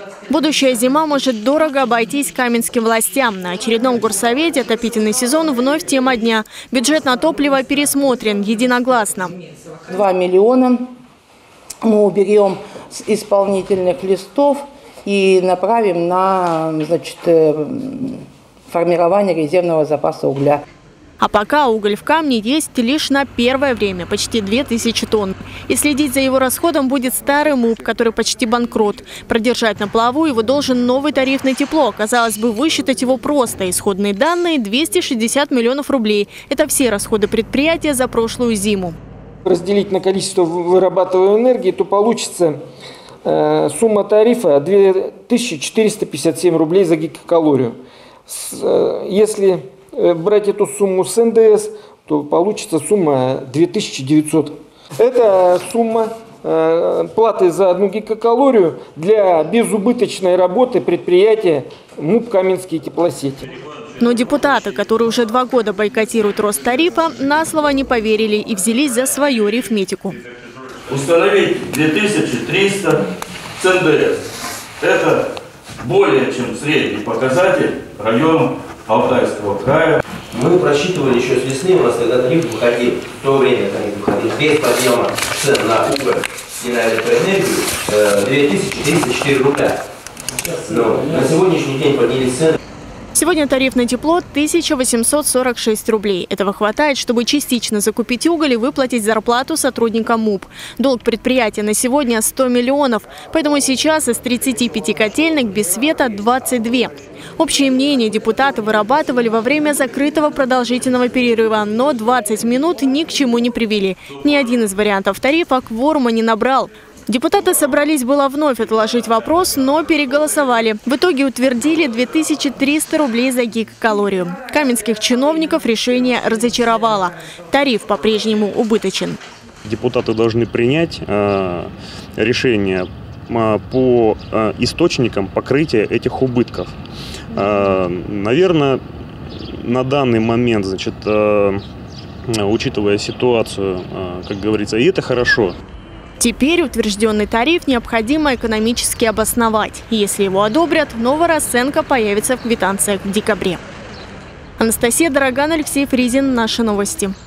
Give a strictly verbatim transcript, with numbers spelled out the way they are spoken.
Будущая зима может дорого обойтись каменским властям. На очередном горсовете отопительный сезон вновь тема дня. Бюджет на топливо пересмотрен единогласно. Два миллиона мы уберем с исполнительных листов и направим на, значит, формирование резервного запаса угля. А пока уголь в камне есть лишь на первое время, почти две тысячи тонн. И следить за его расходом будет старый МУП, который почти банкрот. Продержать на плаву его должен новый тариф на тепло. Казалось бы, высчитать его просто. Исходные данные – двести шестьдесят миллионов рублей. Это все расходы предприятия за прошлую зиму. Разделить на количество вырабатываемой энергии, то получится э, сумма тарифа две тысячи четыреста пятьдесят семь рублей за гигакалорию. С, э, если брать эту сумму с эн дэ эс, то получится сумма две тысячи девятьсот. Это сумма э, платы за одну гигакалорию для безубыточной работы предприятия МУП «Каменские теплосети». Но депутаты, которые уже два года бойкотируют рост тарифа, на слово не поверили и взялись за свою арифметику. Установить две тысячи триста с эн дэ эс. Это более чем средний показатель района Алтайского края. Мы просчитывали еще с весны, у нас когда тариф выходил, в то время тариф выходил без подъема цен на уголь и на электроэнергию две тысячи триста четыре рубля. Но на сегодняшний день поднялись цены. Сегодня тариф на тепло – тысяча восемьсот сорок шесть рублей. Этого хватает, чтобы частично закупить уголь и выплатить зарплату сотрудникам МУП. Долг предприятия на сегодня – сто миллионов. Поэтому сейчас из тридцати пяти котельных без света двадцать две. Общее мнение депутаты вырабатывали во время закрытого продолжительного перерыва, но двадцать минут ни к чему не привели. Ни один из вариантов тарифа кворума не набрал. Депутаты собрались было вновь отложить вопрос, но переголосовали. В итоге утвердили две тысячи триста рублей за гигакалорию. Каменских чиновников решение разочаровало. Тариф по-прежнему убыточен. Депутаты должны принять э, решение э, по э, источникам покрытия этих убытков. Э, наверное, на данный момент, значит, э, учитывая ситуацию, э, как говорится, и это хорошо. Теперь утвержденный тариф необходимо экономически обосновать. Если его одобрят, новая расценка появится в квитанциях в декабре. Анастасия Дороган, Алексей Фризин. Наши новости.